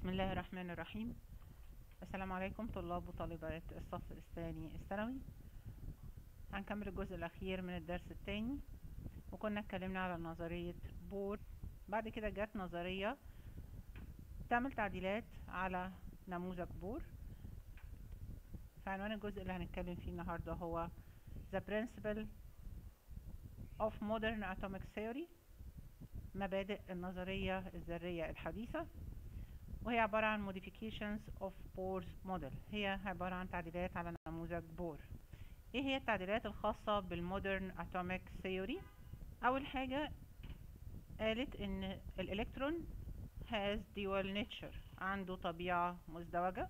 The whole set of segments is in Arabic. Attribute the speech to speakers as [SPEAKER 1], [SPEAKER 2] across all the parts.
[SPEAKER 1] بسم الله الرحمن الرحيم. السلام عليكم طلاب وطالبات الصف الثاني الثانوي. هنكمل الجزء الأخير من الدرس الثاني، وكنا اتكلمنا على نظرية بور. بعد كده جت نظرية تعمل تعديلات على نموذج بور. فعنوان الجزء اللي هنتكلم فيه النهاردة هو The Principle of Modern Atomic Theory، مبادئ النظرية الذرية الحديثة، وهي عبارة عن modifications of Bohr's model. هي عبارة عن تعديلات على نموذج بور. ايه هي التعديلات الخاصة بالمودرن اتوميك ثيوري؟ اول حاجة قالت ان الالكترون has dual nature، عنده طبيعة مزدوجة،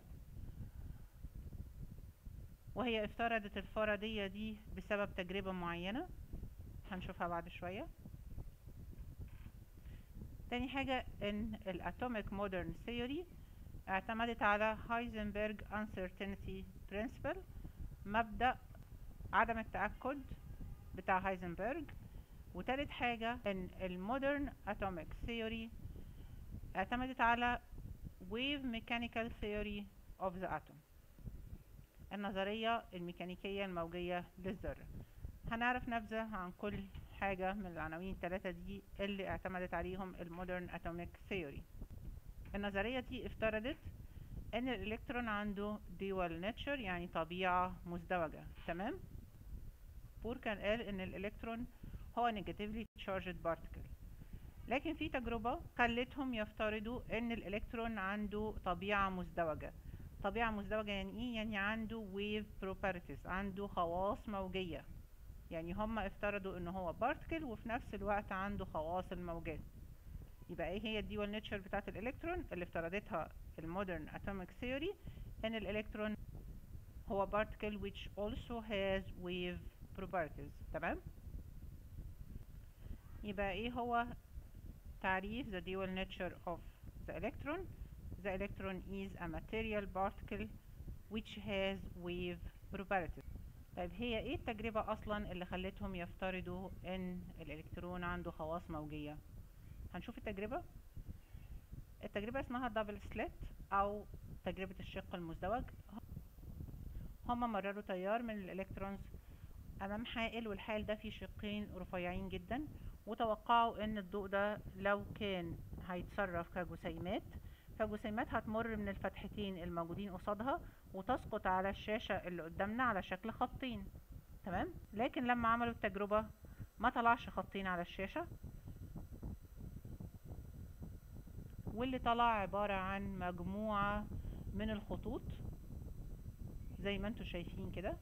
[SPEAKER 1] وهي افترضت الفرضية دي بسبب تجربة معينة هنشوفها بعد شوية. تاني حاجة ان الاتوميك مودرن ثيوري اعتمدت على هايزنبرج uncertainty principle، مبدأ عدم التأكد بتاع هايزنبرج. وتالت حاجة ان المودرن اتوميك ثيوري اعتمدت على wave mechanical theory of the atom، النظرية الميكانيكية الموجية للذرة. هنعرف نبذة عن كل حاجة من العناوين الثلاثة دي اللي اعتمدت عليهم المودرن اتوميك ثيوري. النظرية دي افترضت ان الالكترون عنده dual nature، يعني طبيعة مزدوجة. تمام. بور كان قال ان الالكترون هو negatively charged particle، لكن في تجربة خلتهم يفترضوا ان الالكترون عنده طبيعة مزدوجة. طبيعة مزدوجة يعني ايه؟ يعني عنده wave properties، عنده خواص موجية. يعني هم افترضوا ان هو particle وفي نفس الوقت عنده خواص الموجات. يبقى ايه هي الديوال نيتشر بتاعت الالكترون اللي افترضتها المودرن اتوميك ثيوري؟ ان الالكترون هو particle which also has wave properties. تمام. يبقى ايه هو تعريف the dual nature of the electron? The electron is a material particle which has wave properties. طيب هي ايه التجربة اصلا اللي خلتهم يفترضوا ان الالكترون عنده خواص موجية؟ هنشوف التجربة. التجربة اسمها دبل سليت او تجربة الشق المزدوج. هما مرروا تيار من الالكترونز امام حائل، والحائل ده فيه شقين رفيعين جدا، وتوقعوا ان الضوء ده لو كان هيتصرف كجسيمات، فجسيمات هتمر من الفتحتين الموجودين قصادها وتسقط على الشاشة اللي قدامنا على شكل خطين. تمام. لكن لما عملوا التجربة ما طلعش خطين على الشاشة، واللي طلع عبارة عن مجموعة من الخطوط زي ما انتوا شايفين كده.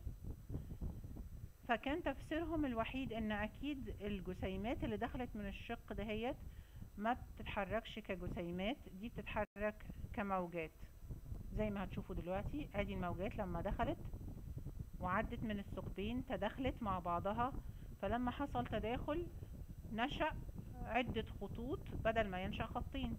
[SPEAKER 1] فكان تفسيرهم الوحيد ان اكيد الجسيمات اللي دخلت من الشق دهيت ما بتتحركش كجسيمات، دي بتتحرك كموجات. زي ما هتشوفوا دلوقتي ادي الموجات لما دخلت وعدت من الثقبين تداخلت مع بعضها، فلما حصل تداخل نشأ عدة خطوط بدل ما ينشأ خطين.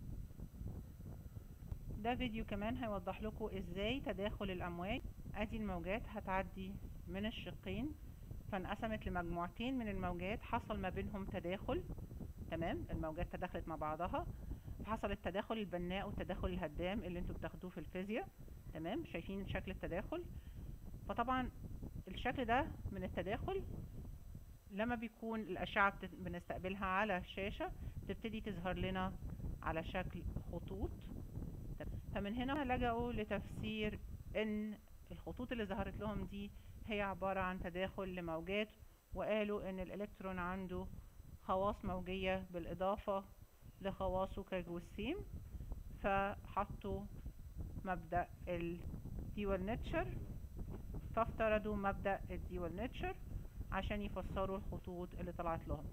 [SPEAKER 1] ده فيديو كمان هيوضح لكم ازاي تداخل الامواج. ادي الموجات هتعدي من الشقين فانقسمت لمجموعتين من الموجات، حصل ما بينهم تداخل. تمام. الموجات تداخلت مع بعضها، فحصل التداخل البناء والتداخل الهدام اللي انتوا بتاخدوه في الفيزياء. تمام. شايفين شكل التداخل؟ فطبعا الشكل ده من التداخل لما بيكون الاشعة بنستقبلها على الشاشة تبتدي تظهر لنا على شكل خطوط. فمن هنا لجأوا لتفسير ان الخطوط اللي ظهرت لهم دي هي عبارة عن تداخل لموجات، وقالوا ان الالكترون عنده خواص موجية بالاضافة لخواصه كجسيم، فحطوا مبدأ الديوال نيتشر، فافترضوا مبدأ الديوال نيتشر عشان يفسروا الخطوط اللي طلعت لهم.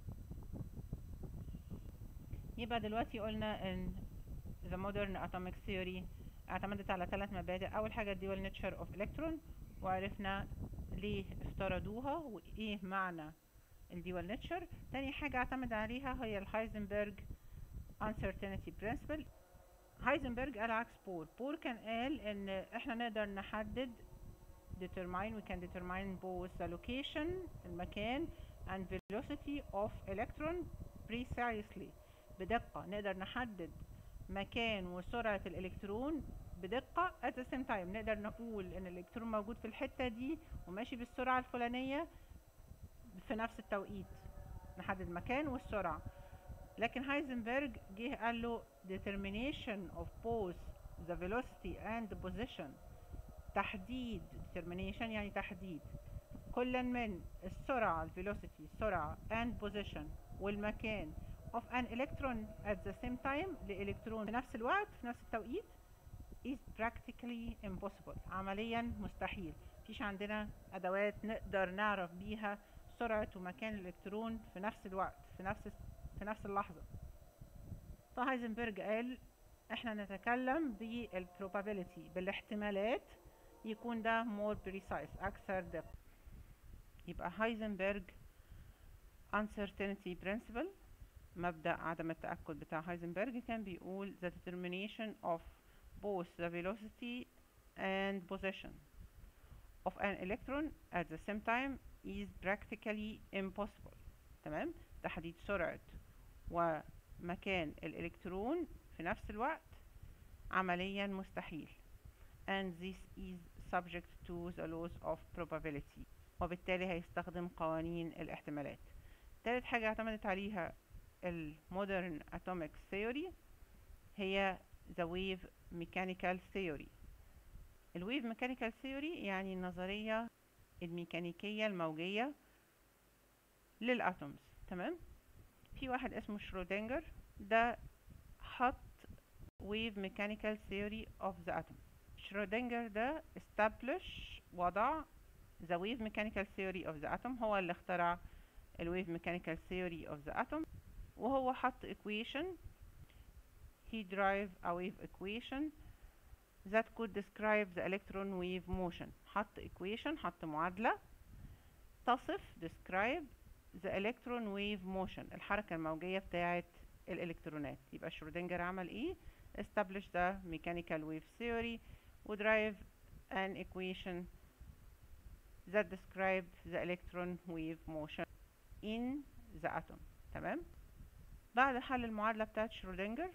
[SPEAKER 1] يبقى دلوقتي قلنا ان the modern atomic theory اعتمدت على 3 مبادئ. اول حاجة الديوال نيتشر اوف الكترون، وعرفنا ليه افترضوها وايه معنى الديوال نيتشر. تاني حاجة اعتمد عليها هي الهايزنبرج uncertainty principle. هايزنبرج قال عكس بور كان قال ان احنا نقدر نحدد we can determine both the location المكان and velocity of electron precisely، بدقة نقدر نحدد مكان وسرعة الإلكترون بدقة at the same time. نقدر نقول إن الإلكترون موجود في الحتة دي وماشي بالسرعة الفلانية في نفس التوقيت، نحدد المكان والسرعة. لكن هايزنبرج جه قال له determination of both the velocity and the position. تحديد determination يعني تحديد كل من السرعة velocity السرعة and position والمكان of an electron at the same time لإلكترون في نفس الوقت في نفس التوقيت is practically impossible. عمليا مستحيل. مفيش عندنا أدوات نقدر نعرف بيها سرعة ومكان الإلكترون في نفس الوقت في نفس اللحظة. فهايزنبرج قال احنا نتكلم بالprobability بالاحتمالات يكون ده more precise أكثر دقة. يبقى هايزنبرج uncertainty principle مبدأ عدم التأكد بتاع هايزنبرج كان بيقول the determination of both the velocity and position of an electron at the same time is practically impossible. تمام؟ تحديد سرعة ومكان الإلكترون في نفس الوقت عمليا مستحيل. And this is subject to the laws of probability. وبالتالي هيستخدم قوانين الاحتمالات. تالت حاجة اعتمدت عليها المودرن atomic theory هي the wave mechanical theory. الويف ميكانيكال ثيوري يعني النظرية الميكانيكية الموجية للأتومز. تمام؟ في واحد اسمه شرودنجر ده حط wave mechanical theory of the atom. شرودنجر ده وضع the wave mechanical theory of the atom. هو اللي اخترع الويف mechanical theory of the atom، وهو حط equation he derived a wave equation that could describe the electron wave motion. حط معادلة تصف describe the electron wave motion الحركة الموجية بتاعة الإلكترونات. يبقى شرودنجر عمل ايه؟ establish the mechanical wave theory و derive an equation that described the electron wave motion in the atom. تمام؟ بعد حل المعادلة بتاعة شرودنجر،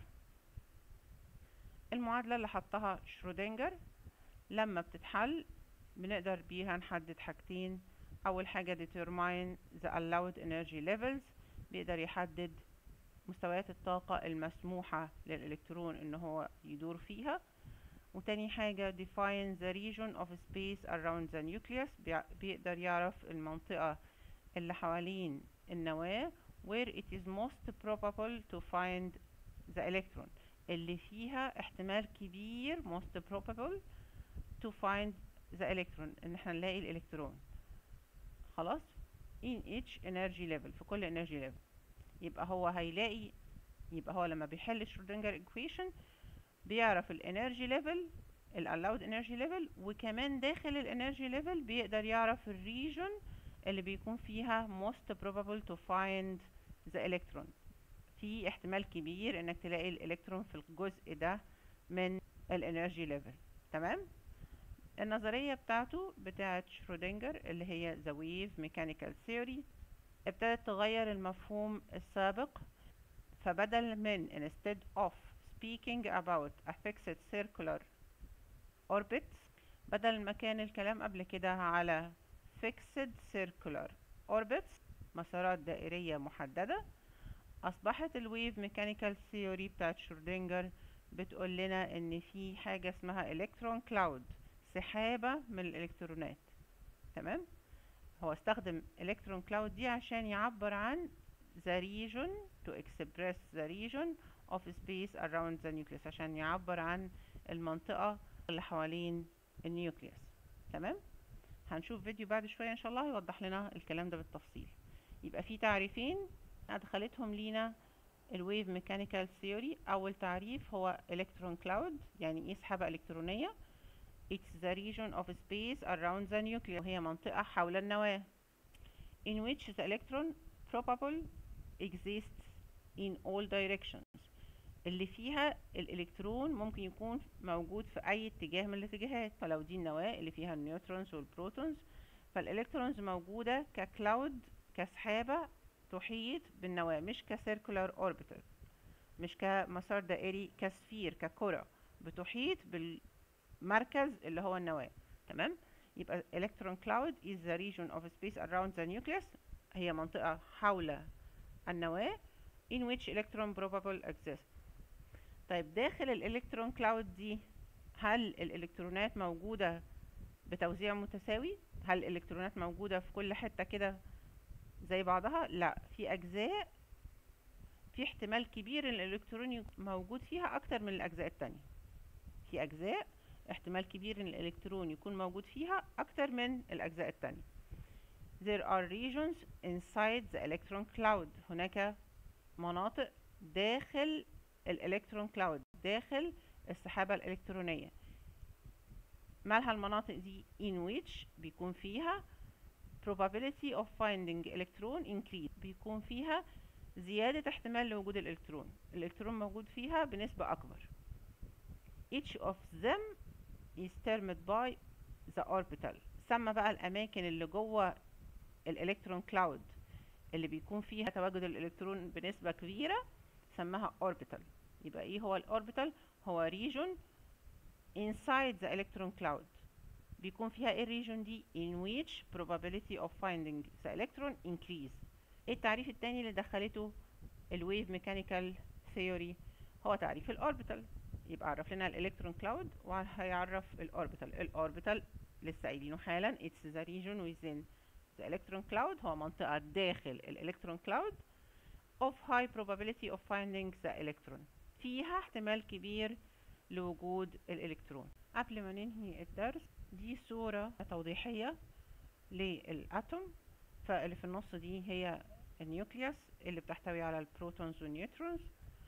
[SPEAKER 1] المعادلة اللي حطها شرودنجر لما بتتحل بنقدر بيها نحدد حاجتين. أول حاجة determine the allowed energy levels، بيقدر يحدد مستويات الطاقة المسموحة للإلكترون إن هو يدور فيها. وتاني حاجة define the region of space around the nucleus، بيقدر يعرف المنطقة اللي حوالين النواة where it is most probable to find the electron، اللي فيها احتمال كبير most probable to find the electron ان احنا نلاقي الالكترون. خلاص؟ in each energy level، في كل energy level. يبقى هو لما بيحل شرودنجر equation بيعرف الانرجي ليفل allowed energy level، وكمان داخل الانرجي ليفل بيقدر يعرف الريجن اللي بيكون فيها most probable to find the electron. في احتمال كبير انك تلاقي الالكترون في الجزء ده من الانرجي ليفل. تمام؟ النظرية بتاعته بتاعت شرودنجر اللي هي the wave mechanical theory ابتدت تغير المفهوم السابق. فبدل من instead of speaking about a fixed circular orbit، بدل ما كان الكلام قبل كده على fixed circular orbits مسارات دائرية محددة، أصبحت الويف ميكانيكال ثيوري بتاعت شرودنجر بتقول لنا إن في حاجة اسمها إلكترون كلاود، سحابة من الإلكترونات. تمام؟ هو استخدم إلكترون كلاود دي عشان يعبر عن the region to express the region of space around the nucleus، عشان يعبر عن المنطقة اللي حوالين النيوكليوس. تمام؟ هنشوف فيديو بعد شوية إن شاء الله يوضح لنا الكلام ده بالتفصيل. يبقى في تعريفين أدخلتهم لينا الويف ميكانيكال ثيوري. أول تعريف هو إلكترون كلاود، يعني إيه سحابة إلكترونية. It's the region of space around the nucleus، وهي منطقة حول النواة in which the electron probable exists in all directions، اللي فيها الإلكترون ممكن يكون موجود في أي اتجاه من الاتجاهات. فلو دي النواة اللي فيها النيوترونز والبروتونز، فالإلكترونز موجودة ككلاود، كسحابة تحيط بالنواة، مش كسيركولار اوربيتال. مش كمسار دائري، كسفير، ككرة بتحيط بالمركز اللي هو النواة. تمام. يبقى electron cloud is the region of space around the nucleus، هي منطقة حول النواة in which electron probable exists. طيب داخل الالكترون كلاود دي، هل الالكترونات موجودة بتوزيع متساوي؟ هل الالكترونات موجودة في كل حتة كده زي بعضها؟ لا، في اجزاء في احتمال كبير ان الالكترون موجود فيها اكتر من الاجزاء التانية. في اجزاء احتمال كبير ان الالكترون يكون موجود فيها اكتر من الاجزاء التانية. There are regions inside the electron cloud، هناك مناطق داخل الالكترون كلاود، داخل السحابة الالكترونية. مالها المناطق دي؟ in which بيكون فيها probability of finding electron increase، بيكون فيها زيادة احتمال لوجود الالكترون، الالكترون موجود فيها بنسبة اكبر. each of them is termed by the orbital، سمى بقى الاماكن اللي جوه الالكترون كلاود اللي بيكون فيها تواجد الالكترون بنسبة كبيرة سماها orbital. يبقى ايه هو الاوربيتال؟ هو region inside the electron cloud بيكون فيها ايه الريجون دي؟ in which probability of finding the electron increase. ايه التعريف التاني اللي دخلته الويف ميكانيكال ثيوري؟ هو تعريف الاوربيتال. يبقى عرف لنا الالكترون كلاود وهيعرف الاوربيتال. الاوربيتال لسه قايلينه حالا it's the region within the electron cloud، هو منطقة داخل الالكترون كلاود of high probability of finding the electron، فيها احتمال كبير لوجود الالكترون. قبل ما ننهي الدرس، دي صورة توضيحية للأتوم، فاللي في النص دي هي النيوكليوس اللي بتحتوي على البروتونز والنيوترونز،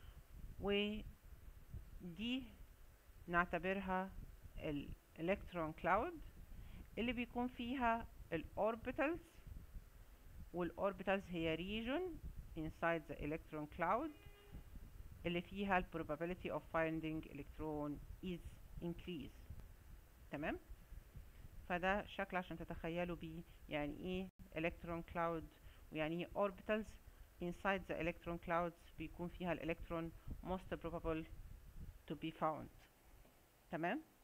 [SPEAKER 1] ودي نعتبرها الالكترون كلاود اللي بيكون فيها الاوربيتالز، والاوربيتالز هي region inside the electron cloud اللي فيها probability of finding electron is increased. تمام. فده شكل عشان تتخيلوا بيه يعني ايه electron cloud ويعني ايه orbitals inside the electron clouds بيكون فيها الالكترون most probable to be found. تمام.